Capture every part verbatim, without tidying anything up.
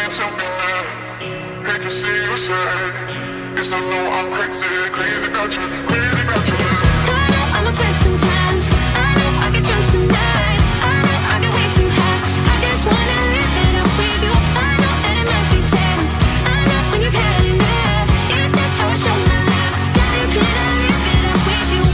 to be mad. Hate to see you sad. Yes, I know I'm crazy, crazy about you, crazy about you. I know I'm afraid sometimes. I know I get drunk some nights. I know I get way too high. I just wanna live it up with you. I know that it might be tough. I know when you've had enough. It's just how I show my love. Darling, can I live it up with you?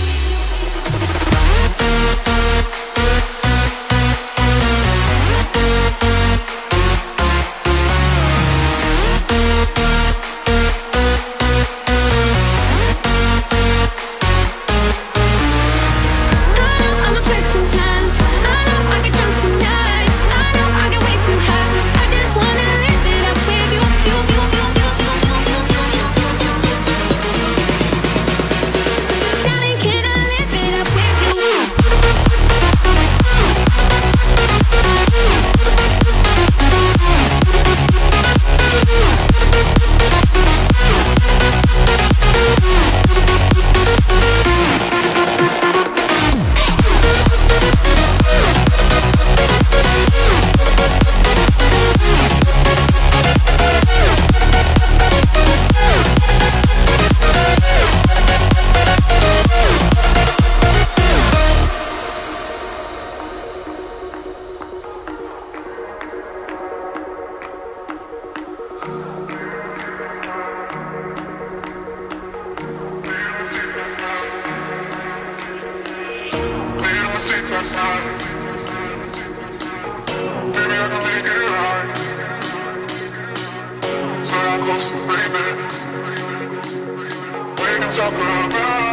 Last night, baby, I can make it right. So I'm close to baby. We can talk about